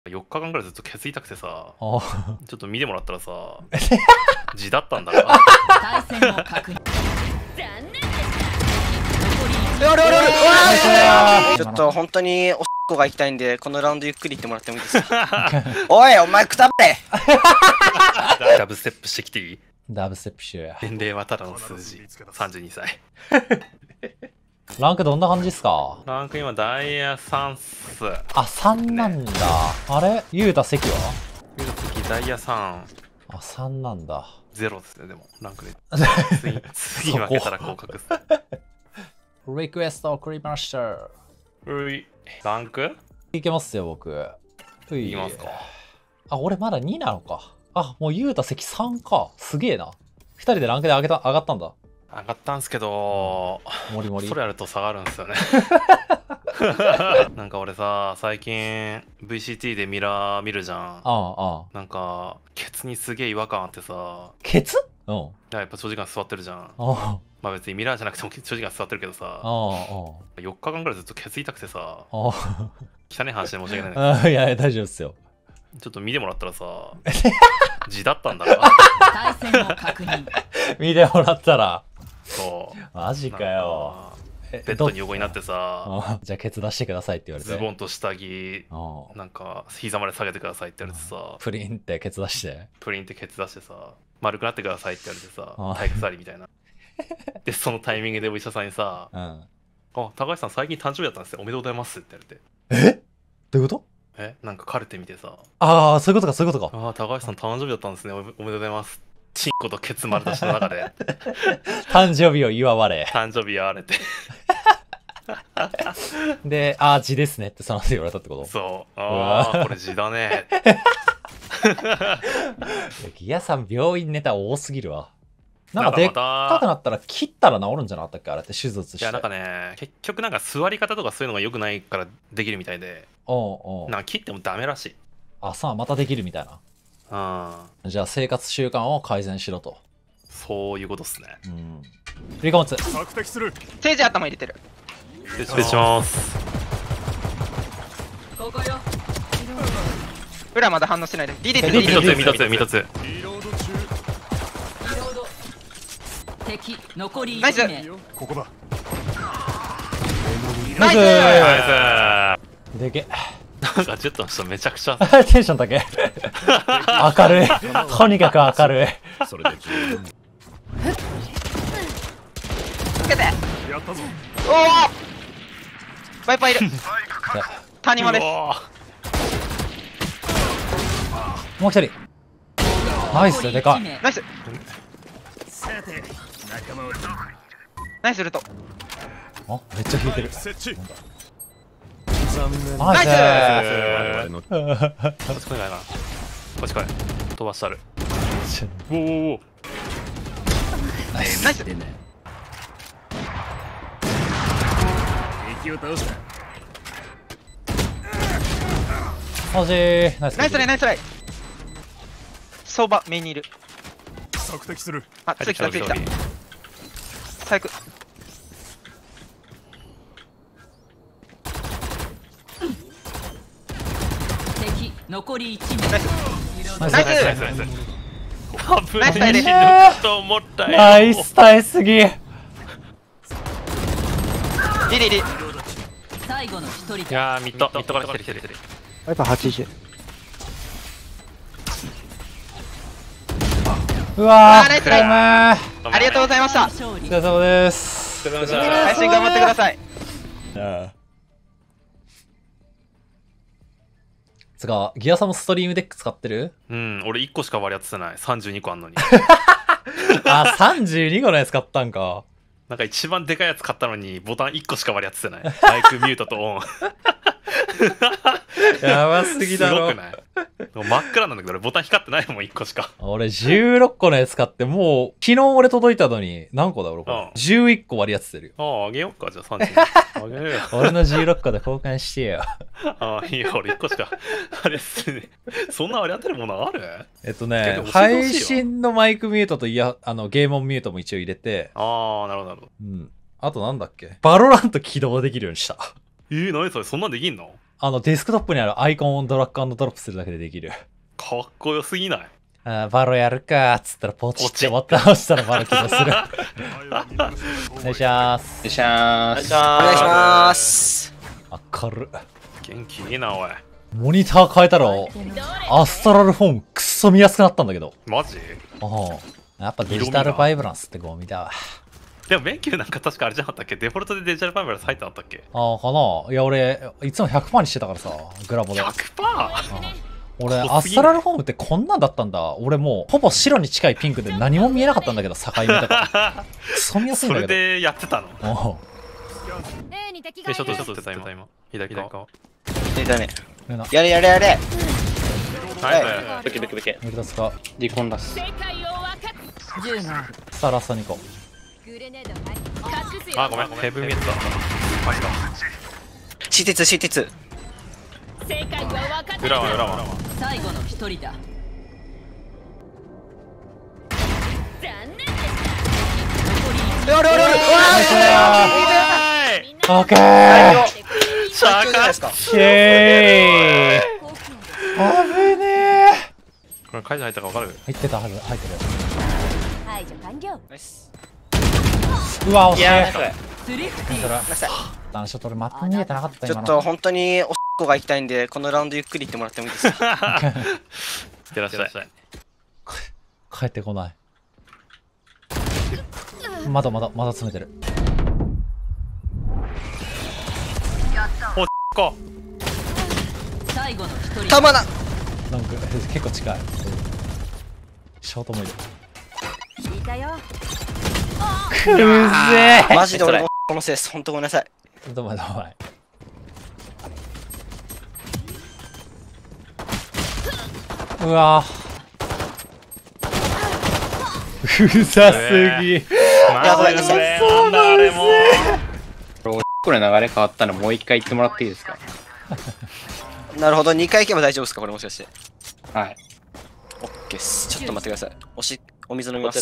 4日間ぐらいずっとケツ痛くてさ、 あちょっと見てもらったらさ、字だったんだが。 対戦を確認。 ちょっと本当におしっこが行きたいんで、このラウンドゆっくり行ってもらってもいいですか？おい、お前くたばれ！ ダブステップしてきていい？ ダブステップしようや。 年齢はただの数字。32歳。 ランクどんな感じっすか？ ランク今ダイヤ3っす。 あ、3なんだ。あれゆうた席は？ 見るときダイヤ3。 あ、3なんだ。 0ですね、でも、ランクで。次負けたら降格っす。 リクエスト送りました。 うい。ランクいけますよ、僕。 いきますか。 あ、俺まだ2なのか。あ、もうゆうた席3か。すげえな。2人でランクで上がったんだ。 上がったんすけど、 もりもり。 それやると下がるんですよね。なんか俺さ、最近 VCT でミラー見るじゃん。 ああ。 なんか、ケツにすげえ違和感あってさ。 ケツ？うん。 やっぱ長時間座ってるじゃん。 ああ。 まあ別にミラーじゃなくても長時間座ってるけどさ。4日間ぐらいずっとケツ痛くてさ。汚い話で申し訳ないんだけど。 いや、大丈夫っすよ。 ちょっと見てもらったらさ、字だったんだが。 対戦を確認。 見てもらったら。 そう。 マジかよ。 ベッドに横になってさ、 じゃあケツ出してくださいって言われて。 ズボンと下着、なんか膝まで下げてくださいって言われてさ、 プリンってケツ出して。 プリンってケツ出してさ、丸くなってくださいって言われてさ、体育座りみたいな。で、そのタイミングでお医者さんにさ、あ、高橋さん最近誕生日だったんですよ。おめでとうございますって言われて。 え？どういうこと？ なんかカルテ見てさ、 ああ、そういうことか、そういうことか。 ああ、高橋さん誕生日だったんですね。おめでとうございます。チンコとケツ丸出しの中で。 誕生日を祝われ。 誕生日祝われて。 で、ああ、字ですねってその後言われたってこと？ そう。ああ、これ字だね。 ギアさん病院ネタ多すぎるわ。なんかでっかくなったら切ったら治るんじゃなかったっけあれって手術して。 いやなんかね、結局なんか座り方とかそういうのが良くないからできるみたいで、なんか切ってもダメらしい。 あ、さあまたできるみたいな。じゃあ生活習慣を改善しろと。 そういうことっすね。 リコモツ。 索敵する。セージ頭入れてる。 失礼します。 ここよ。 裏まだ反応してないで。リリ見たつ。 敵残り 1 名。 ここだ。 ナイス。 ナイス。 でけ。 なんかジェットの人めちゃくちゃテンション高い。明るい。とにかく明るい。 それで十分。つけて。やったぞ。おお。バイパーいる。谷間です。 もう一人。ナイスでかい。 ナイス。ナイスルート。 あ、めっちゃ引いてる。 ナイス。 こっち来ないな。こっち来い。飛ばしたる。おお。 ナイス。敵を倒した。 マジー。ナイスライ。相場メインにいる。索敵する。あ、ついた。最悪。 敵残り1名。 ナイス。 危ない死ぬと思ったよ。 ナイス耐えすぎ。 リ。 最後の一人。 いやーミッドから来てる。 やっぱ80。 うわー、 ナイスごめん。 ありがとうございました。 お疲れ様です。 配信頑張ってください。 つか、ギアさんもストリームデック使ってる？ 俺1個しか割り当ててない。32個あんのに。 あ、32個のやつ買ったんか。 なんか一番でかいやつ買ったのにボタン1個しか割り当ててない。マイクミュートとオン。 やばすぎだろ。 すごくない？真っ暗なんだけど俺ボタン光ってないもん1個しか。 俺16個のやつ買ってもう昨日俺届いたのに何個だ俺これ、11個割り当ててるよ。 ああ、あげようかじゃあ30。あげるよ。 俺の16個で交換してよ。 ああ、いいよ俺1個しか。あれっすね。そんな割り当てるものある？ 配信のマイクミュートとゲームオンミュートも一応入れて。 ああ、なるほど。 あとなんだっけ、バロラント起動できるようにした。 何それ、そんなんできんの？ デスクトップにあるアイコンをドラッグ&ドロップするだけでできる。 かっこよすぎない？ バロやるかっつったらポチってボタン押したらバロ起動する。お願いします。 お願いします。 明る。 元気いいな、おい。 モニター変えたら、アストラルフォームくっそ見やすくなったんだけど。 マジ？ やっぱデジタルバイブランスってゴミだわ。 でも、メンキューなんか確かあれじゃなかったっけ？デフォルトでデジタルバイブランス入ってなかったっけ？ かな。いや、俺、いつも 100% にしてたからさ、グラボで。 100%？ 俺、アストラルフォームってこんなんだったんだ。俺もう、ほぼ白に近いピンクで何も見えなかったんだけど、境目とか。くそ見やすいんだけど。 それでやってたの？ちょっと今。左側。 出たね。やれ。はい。ブケ。 無理出すか。 リコン出す。 さあ、ラスト2個。 あ、ごめん。ヘブン見えてた。マジか。 C鉄。 裏は。 最後の一人だ。 オッケー。 最強じゃないですか。 危ねえ。 これ解除入ったか分かる？ 入ってたはず。入ってる。 排除完了。 うわ、惜しい。男子と俺マップ見えてなかった。 ちょっと本当におしっこが行きたいんで、このラウンドゆっくり行ってもらってもいいですか？ いってらっしゃい。 帰ってこない。まだ詰めてる。 おっこ。 最後の一人。 たまな。 なんか結構近い。ショートもいる。 いたよ。 くるぜマジで俺のこのせいです。本当ごめんなさい。 どうも。うわうざすぎ。 やばいですね。 なんだあれも。 これ流れ変わったのもう一回言ってもらっていいですか？ なるほど、2回行けば大丈夫ですかこれもしかして。 はい。 オッケーっす。ちょっと待ってください。お水飲みます。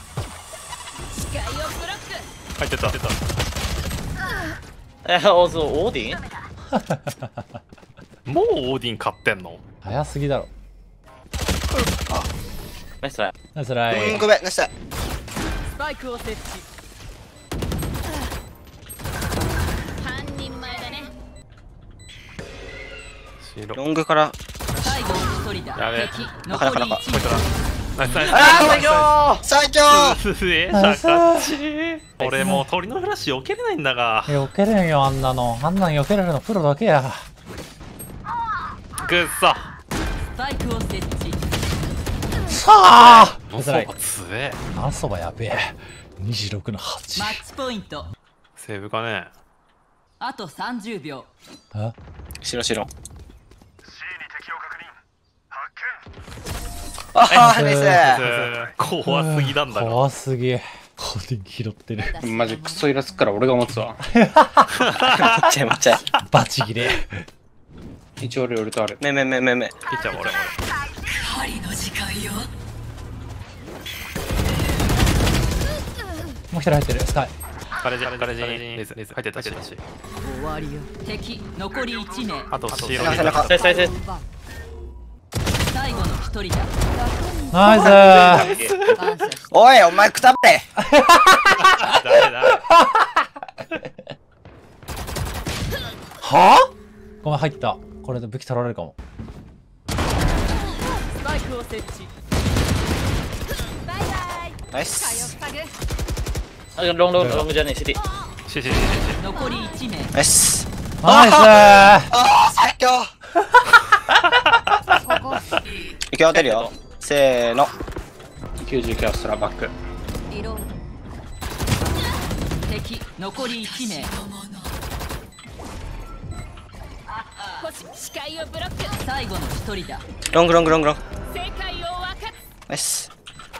入ってた。 オーディン？ もうオーディン買ってんの？ 早すぎだろ。 ナイストライ。 ナイストライ。 ごめんなさい。 スパイクを設置。半人前だね。 ロングから最後の一人だ。 やべえ。 敵なかなか残り1名。 ナイス。 最強俺もう鳥のフラッシュ避けれないんだが。 避けれんよ、あんなん避けれるのプロだけや。 くっそ。 スパイクを設置。 さあノソバ強え。 何そばやべえ。26の8。 マッチポイント。 セーブかね。 あと30秒。 え？ 白。ああ、ナイス。 怖すぎなんだが。 怖すぎ。コーディング拾ってる。 マジクソイラつくから俺が持つわ。 待っちゃい。 バチギレ。 一応俺とある。 め。 ピッチャーも俺。 針の時間よ。 もう一人入ってる。スカイ。 ガレージレース入ってたし。 終わりよ。敵残り1名。 あと白に。 最後の一人だ。 ナイス。 おい、お前くたばれ。 は？ごめん、入った。これで武器取られるかも。 スパイクを設置。 バイバイ。 ナイス。 ロングじゃねえ、シティ。 残り1名。 ナイス。 ナイス。 最強。行き当てるよ。せーの。 99ストラバック。 敵残り1名。視界をブロック。最後の一人だ。 ロング。 正解を分かナイス。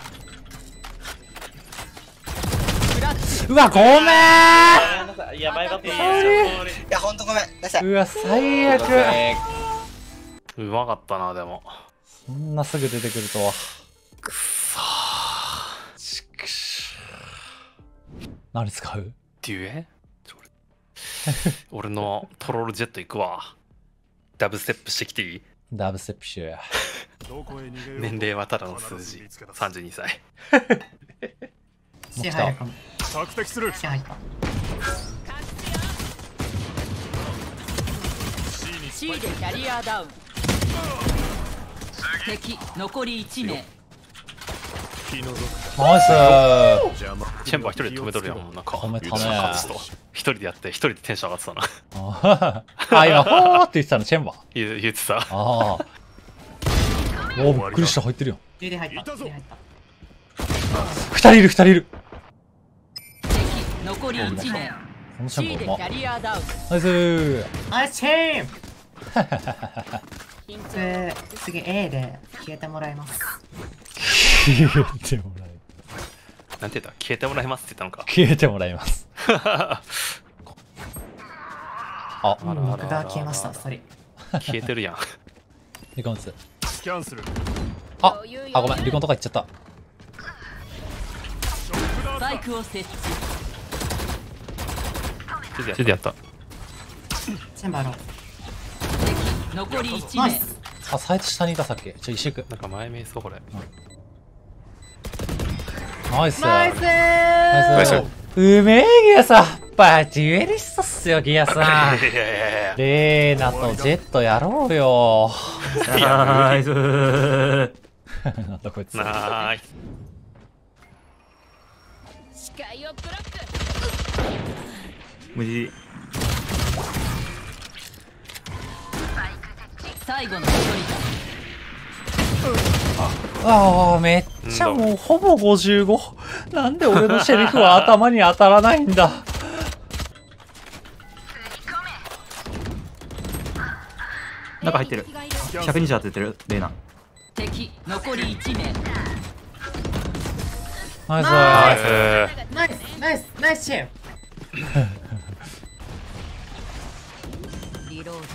うわ、ごめん。 やばいバッテリー。 いや、ほんとごめんなさい。 うわ、最悪。 うまかったな、でも。 そんなすぐ出てくるとは。 くっそー。 何使う？ デュエ？俺のトロールジェット行くわ。 ダブステップしてきていい？ ダブステップしようや。 年齢はただの数字。32歳。 もう来た。 索敵する。入った。 C でキャリアダウン。敵残り1名。 ナイスー。 チェンバー一人で止めとるやん。なんか止めたね。 一人でやって一人でテンション上がってたな。 あ、今ほーって言ってたのチェンバー。 言ってた。 ああ。おお、びっくりした。入ってるよ。 入った。 二人いる。 敵残り1名。 このチェ C ンバーうま。 でキャリアダウン。 ナイスー。 ナイスチーム。次 A で消えてもらいます。 消えてもらいます。 なんて言った？消えてもらいますって言ったのか。 消えてもらいます。あ、 僕が消えました。それ。 消えてるやん。 リコンツ。 スキャンする。 あ、ごめん。リコンとか行っちゃった。 スパイクを設置。 手でやった。 チェンバロー。 敵残り1名。 ナイス。 あ、サイト下にいたさっき。一緒行く。 なんか前目そうこれ。 ナイス。 ナイスナイス。うめえギアさん。バチュエリストっすよ、ギアさん。レーナとジェットやろうよ。 ナイス。 なんだこいつ。 ナイス。 視界をブロック。 無事。 最後の一人ああ、めっちゃもうほぼ55。なんで俺のシェリフは頭に当たらないんだ。 中入ってる。120当ててる、レイナ。 だ。敵残り1名。 ナイス。 ナイスチーム。 リロード。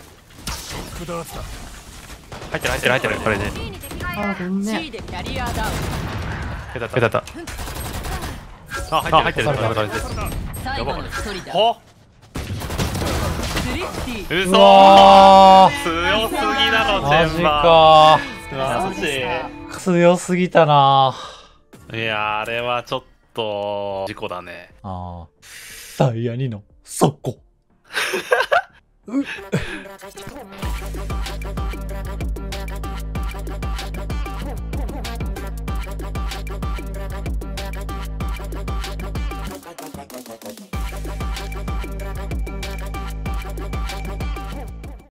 入ってるこれで。 あ、ごめんね。 C でキャリアダウン。 ペタタ。あ、入ってる。 最後の一人だ。 ほ。 スリフティ。 う嘘。 わー。 強すぎなのマジ全部。 かマジ。 ー。強すぎたなー。 いやあれはちょっと事故だね。 ああ。ダイヤ2の速攻。